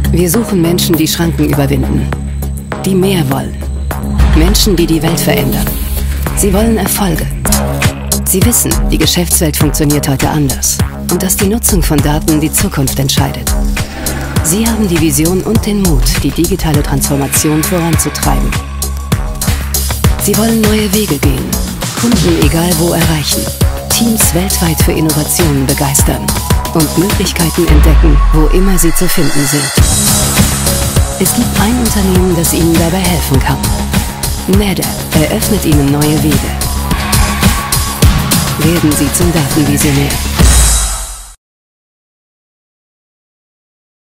Wir suchen Menschen, die Schranken überwinden, die mehr wollen. Menschen, die die Welt verändern. Sie wollen Erfolge. Sie wissen, die Geschäftswelt funktioniert heute anders und dass die Nutzung von Daten die Zukunft entscheidet. Sie haben die Vision und den Mut, die digitale Transformation voranzutreiben. Sie wollen neue Wege gehen, Kunden egal wo erreichen, Teams weltweit für Innovationen begeistern und Möglichkeiten entdecken, wo immer sie zu finden sind. Es gibt ein Unternehmen, das Ihnen dabei helfen kann. NetApp eröffnet Ihnen neue Wege. Werden Sie zum Datenvisionär.